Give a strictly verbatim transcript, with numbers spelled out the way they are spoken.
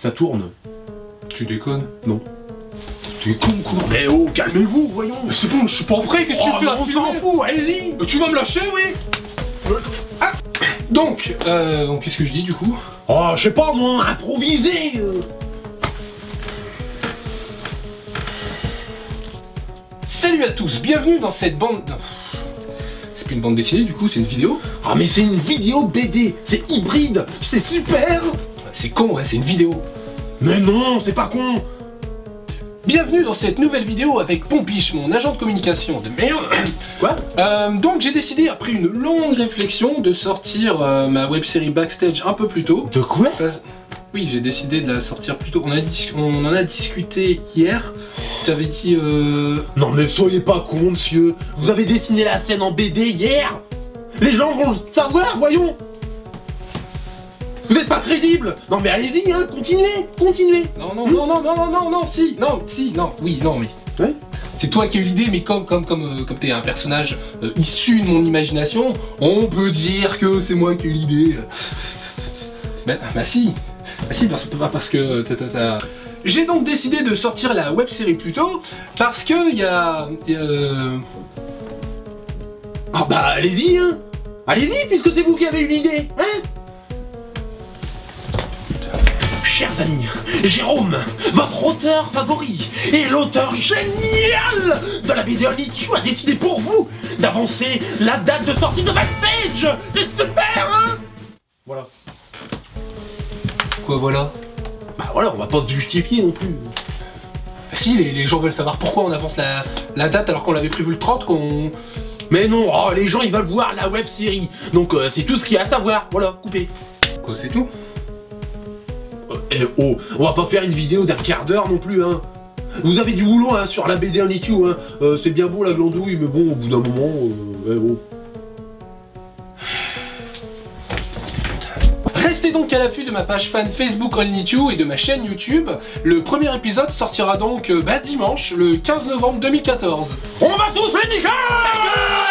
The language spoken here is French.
ça tourne. Tu déconnes? Non. Tu es con quoi? Mais oh, calmez-vous, voyons. Mais c'est bon, je suis pas prêt, qu'est-ce que Oh, tu fais à on filmer? s'en fout, allez-y. Tu vas me lâcher, oui? Ah. Donc, euh, donc qu'est-ce que je dis du coup? Oh, je sais pas moi, improviser euh. Salut à tous, bienvenue dans cette bande... C'est plus une bande dessinée du coup, c'est une vidéo. Ah mais c'est une vidéo B D, c'est hybride, c'est super. C'est con, ouais, c'est une vidéo. Mais non, c'est pas con. Bienvenue dans cette nouvelle vidéo avec Pompiche, mon agent de communication de merde. Quoi euh, Donc j'ai décidé, après une longue réflexion, de sortir euh, ma web-série Backstage un peu plus tôt. De quoi? Parce... Oui, j'ai décidé de la sortir plus tôt. On, a dis... On en a discuté hier. Tu avais dit... Euh... Non mais soyez pas con, monsieur. Vous avez dessiné la scène en B D hier. Les gens vont le savoir, voyons. Vous êtes pas crédible. Non mais allez-y, hein, continuez, continuez. Non, non, non, non, non, non, non, non, si, non, si, non, oui, non, mais... Ouais. C'est toi qui as eu l'idée, mais comme comme comme euh, comme t'es un personnage euh, issu de mon imagination, on peut dire que c'est moi qui ai eu l'idée. bah, bah si, bah si, parce, parce que t'as, t'as, t'as... J'ai donc décidé de sortir la web-série plus tôt, parce que il y a... Y a euh... Ah bah allez-y, hein. Allez-y, puisque c'est vous qui avez eu l'idée, hein. Chers amis, Jérôme, votre auteur favori et l'auteur génial de la B D Only You a décidé pour vous d'avancer la date de sortie de Backstage. C'est super, hein. Voilà. Quoi, voilà? Bah voilà, on va pas se justifier non plus. Bah si, les, les gens veulent savoir pourquoi on avance la, la date alors qu'on l'avait prévu le trente, qu'on... Mais non, oh, les gens ils veulent voir la web série, donc euh, c'est tout ce qu'il y a à savoir. Voilà, coupé. Quoi, c'est tout? Eh oh, on va pas faire une vidéo d'un quart d'heure non plus, hein. Vous avez du boulot hein, sur la B D Only You, hein. Euh, c'est bien beau la glandouille, mais bon, au bout d'un moment, euh, eh oh. Restez donc à l'affût de ma page fan Facebook Only You et de ma chaîne YouTube. Le premier épisode sortira donc euh, bah, dimanche, le quinze novembre deux mille quatorze. On va tous les niquer.